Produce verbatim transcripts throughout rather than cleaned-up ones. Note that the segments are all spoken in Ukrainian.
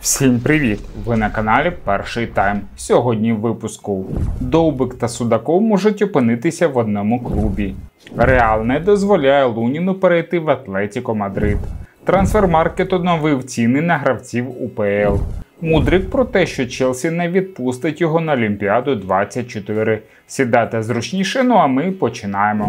Всім привіт! Ви на каналі Перший Тайм. Сьогодні в випуску. Довбик та Судаков можуть опинитися в одному клубі. Реал не дозволяє Луніну перейти в Атлетіко Мадрид. Трансфермаркет оновив ціни на гравців УПЛ. Мудрик про те, що Челсі не відпустить його на Олімпіаду двадцять чотири. Сідайте зручніше, ну а ми починаємо.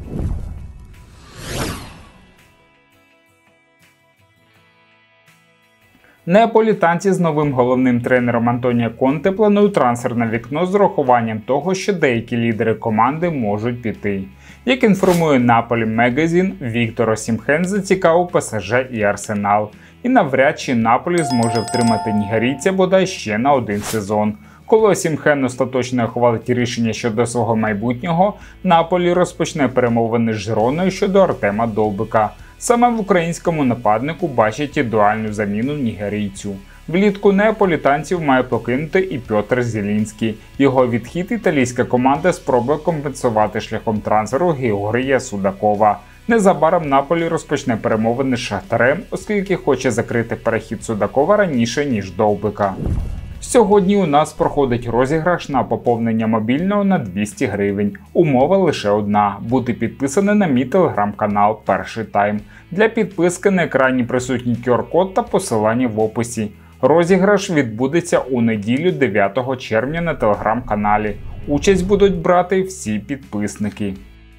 Неаполітанці з новим головним тренером Антоніо Конте планують трансферне вікно з урахуванням того, що деякі лідери команди можуть піти. Як інформує Наполі Мегазін, Віктор Осімхен зацікавив ПСЖ і Арсенал. І навряд чи Наполі зможе втримати нігерійця бодай ще на один сезон. Коли Осімхен остаточно ухвалить рішення щодо свого майбутнього, Наполі розпочне перемовини з Жироною щодо Артема Довбика. Саме в українському нападнику бачать ідеальну заміну нігерійцю. Влітку неаполітанців має покинути і Пьотр Зелінський. Його відхід італійська команда спробує компенсувати шляхом трансферу Георгія Судакова. Незабаром Наполі розпочне перемовини з Шахтарем, оскільки хоче закрити перехід Судакова раніше, ніж Довбика. Сьогодні у нас проходить розіграш на поповнення мобільного на двісті гривень. Умова лише одна – бути підписаним на мій телеграм-канал Перший Тайм. Для підписки на екрані присутній кю ар-код та посилання в описі. Розіграш відбудеться у неділю дев'ятого червня на телеграм-каналі. Участь будуть брати всі підписники.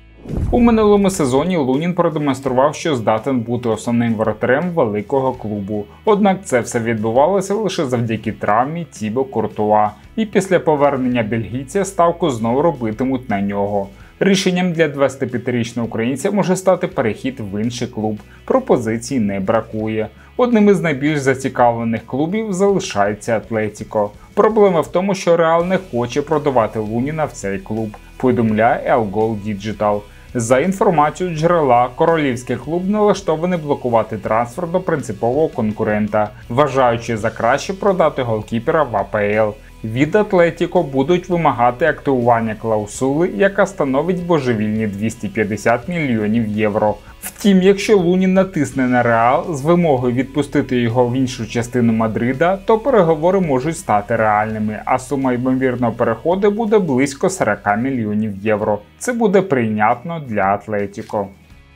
У минулому сезоні Лунін продемонстрував, що здатен бути основним воротарем великого клубу. Однак це все відбувалося лише завдяки травмі Тібо Куртуа. І після повернення бельгійця ставку знову робитимуть на нього. Рішенням для двадцятип'ятирічного українця може стати перехід в інший клуб. Пропозицій не бракує. Одним із найбільш зацікавлених клубів залишається Атлетіко. Проблема в тому, що Реал не хоче продавати Луніна в цей клуб, повідомляє ел гол Digital. За інформацією джерела, королівський клуб налаштований блокувати трансфер до принципового конкурента, вважаючи за краще продати голкіпера в а пе ел. Від Атлетіко будуть вимагати активування клаусули, яка становить божевільні двісті п'ятдесят мільйонів євро. Втім, якщо Лунін натисне на Реал з вимогою відпустити його в іншу частину Мадрида, то переговори можуть стати реальними, а сума ймовірного переходу буде близько сорок мільйонів євро. Це буде прийнятно для Атлетіко.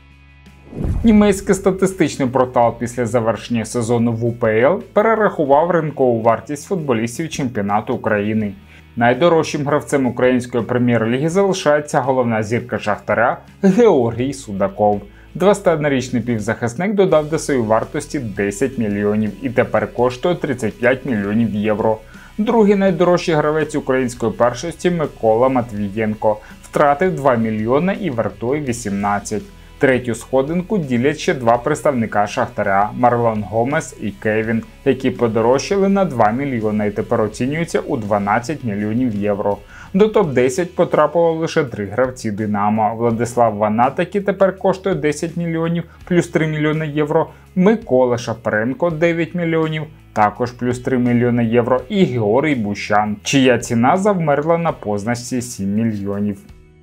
Німецький статистичний портал після завершення сезону в у пе ел перерахував ринкову вартість футболістів чемпіонату України. Найдорожчим гравцем української прем'єр-ліги залишається головна зірка Шахтаря Георгій Судаков. двадцятиоднорічний півзахисник додав до своєї вартості десять мільйонів і тепер коштує тридцять п'ять мільйонів євро. Другий найдорожчий гравець української першості Микола Матвієнко втратив два мільйони і вартує вісімнадцять. Третю сходинку ділять ще два представника Шахтаря – Марлон Гомес і Кевін, які подорожчали на два мільйони і тепер оцінюються у дванадцять мільйонів євро. До топ десять потрапило лише три гравці Динамо – Владислав Ванат, який тепер коштує десять мільйонів плюс три мільйони євро, Микола Шапаренко – дев'ять мільйонів, також плюс три мільйони євро, і Георгій Бущан, чия ціна завмерла на позначці сім мільйонів.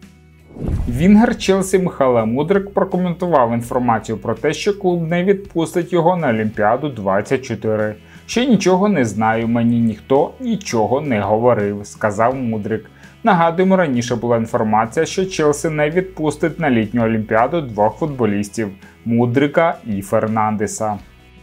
Вінгер Челсі Михайло Мудрик прокоментував інформацію про те, що клуб не відпустить його на Олімпіаду двадцять чотири. «Ще нічого не знаю, мені ніхто нічого не говорив», – сказав Мудрик. Нагадуємо, раніше була інформація, що Челсі не відпустить на літню Олімпіаду двох футболістів – Мудрика і Фернандеса.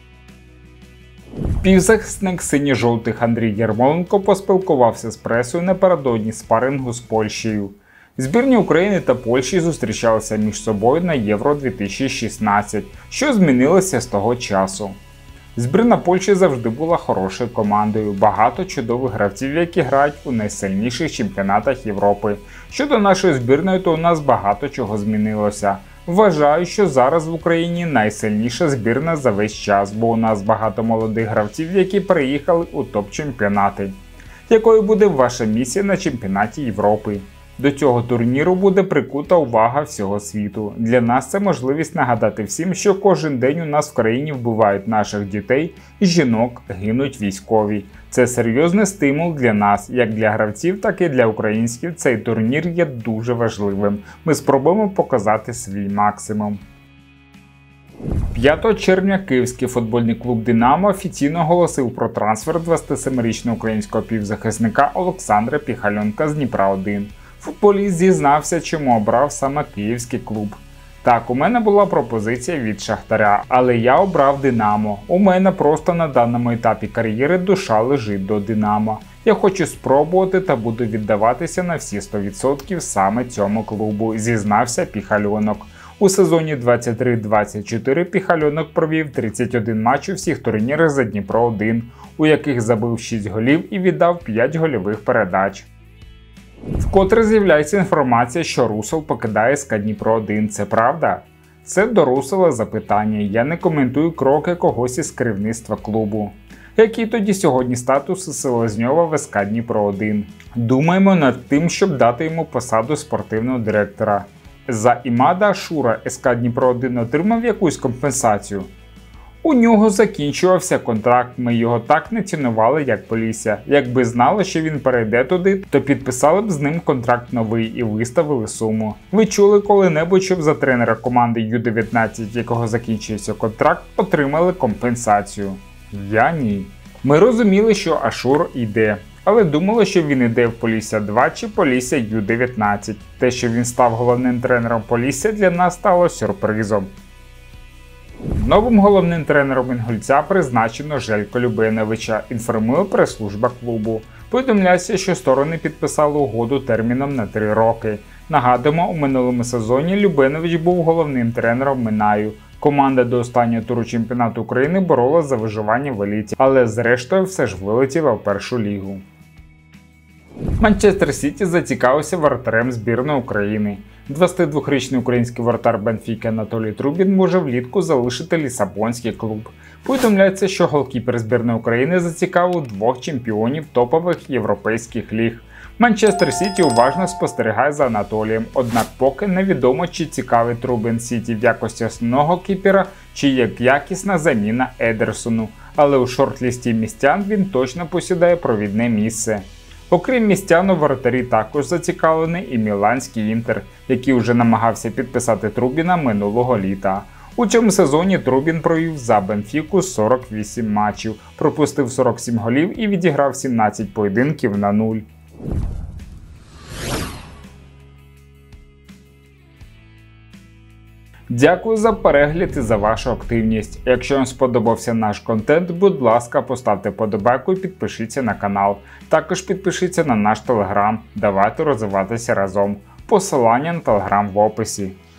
Півзахисник синьо-жовтих Андрій Ярмоленко поспілкувався з пресою напередодні спарингу з Польщею. Збірні України та Польщі зустрічалися між собою на Євро дві тисячі шістнадцять, що змінилося з того часу. Збірна Польщі завжди була хорошою командою, багато чудових гравців, які грають у найсильніших чемпіонатах Європи. Щодо нашої збірної, то у нас багато чого змінилося. Вважаю, що зараз в Україні найсильніша збірна за весь час, бо у нас багато молодих гравців, які переїхали у топ-чемпіонати. Якою буде ваша місія на чемпіонаті Європи? До цього турніру буде прикута увага всього світу. Для нас це можливість нагадати всім, що кожен день у нас в країні вбивають наших дітей і жінок, гинуть військові. Це серйозний стимул для нас, як для гравців, так і для українців. Цей турнір є дуже важливим. Ми спробуємо показати свій максимум. п'ятого червня київський футбольний клуб «Динамо» офіційно оголосив про трансфер двадцятисемирічного українського півзахисника Олександра Піхальонка з Дніпра один. Футболіст зізнався, чому обрав саме київський клуб. Так, у мене була пропозиція від Шахтаря, але я обрав «Динамо». У мене просто на даному етапі кар'єри душа лежить до «Динамо». Я хочу спробувати та буду віддаватися на всі сто відсотків саме цьому клубу, зізнався Піхальонок. У сезоні двадцять три двадцять чотири Піхальонок провів тридцять один матч у всіх турнірах за Дніпро один, у яких забив шість голів і віддав п'ять гольових передач. Вкотре з'являється інформація, що Русел покидає СК Дніпро один. Це правда? Це до Русела запитання. Я не коментую кроки когось із керівництва клубу. Який тоді сьогодні статус Селезньова в СК Дніпро один? Думаємо над тим, щоб дати йому посаду спортивного директора. За Імада Ашура СК Дніпро один отримав якусь компенсацію? У нього закінчувався контракт, ми його так не цінували, як Полісся. Якби знали, що він перейде туди, то підписали б з ним контракт новий і виставили суму. Ви чули коли-небудь, щоб за тренера команди ю дев'ятнадцять, якого закінчується контракт, отримали компенсацію? Я ні. Ми розуміли, що Ашур йде, але думали, що він йде в Полісся два чи Полісся ю дев'ятнадцять. Те, що він став головним тренером Полісся, для нас стало сюрпризом. Новим головним тренером Інгульця призначено Желько Любеновича, інформує прес-служба клубу. Повідомляється, що сторони підписали угоду терміном на три роки. Нагадуємо, у минулому сезоні Любенович був головним тренером Минаю. Команда до останнього туру чемпіонату України боролась за виживання в еліті, але зрештою все ж вилетіла в першу лігу. Манчестер Сіті зацікавився воротарем збірної України. двадцятидвохрічний український воротар Бенфіки Анатолій Трубін може влітку залишити лісабонський клуб. Повідомляється, що голкіпер збірної України зацікавив двох чемпіонів топових європейських ліг. Манчестер Сіті уважно спостерігає за Анатолієм, однак поки невідомо, чи цікавий Трубін Сіті в якості основного кіпера, чи як якісна заміна Едерсону, але у шорт-лісті містян він точно посідає провідне місце. Окрім містян, у воротарі також зацікавлений і міланський Інтер, який вже намагався підписати Трубіна минулого літа. У цьому сезоні Трубін провів за Бенфіку сорок вісім матчів, пропустив сорок сім голів і відіграв сімнадцять поєдинків на нуль. Дякую за перегляд і за вашу активність. Якщо вам сподобався наш контент, будь ласка, поставте вподобайку і підпишіться на канал. Також підпишіться на наш телеграм. Давайте розвиватися разом. Посилання на телеграм в описі.